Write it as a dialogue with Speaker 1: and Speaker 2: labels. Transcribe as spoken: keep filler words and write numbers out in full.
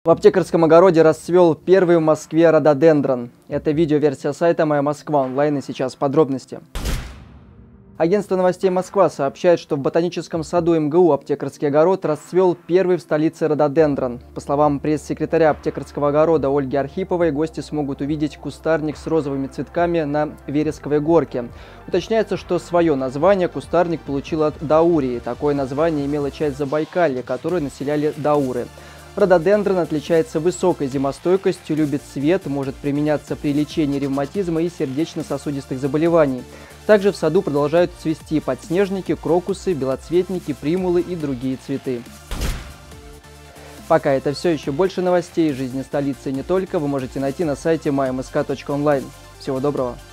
Speaker 1: В аптекарском огороде расцвел первый в Москве рододендрон. Это видеоверсия сайта «Моя Москва онлайн», и сейчас подробности. Агентство новостей «Москва» сообщает, что в ботаническом саду эм гэ у «Аптекарский огород» расцвел первый в столице рододендрон. По словам пресс-секретаря «Аптекарского огорода» Ольги Архиповой, гости смогут увидеть кустарник с розовыми цветками на Вересковой горке. Уточняется, что свое название кустарник получил от даурии. Такое название имела часть Забайкалья, которую населяли дауры. Рододендрон отличается высокой зимостойкостью, любит свет, может применяться при лечении ревматизма и сердечно-сосудистых заболеваний. Также в саду продолжают цвести подснежники, крокусы, белоцветники, примулы и другие цветы. Пока это все. Еще больше новостей из жизни столицы и не только вы можете найти на сайте май эм эс ка точка онлайн. Всего доброго!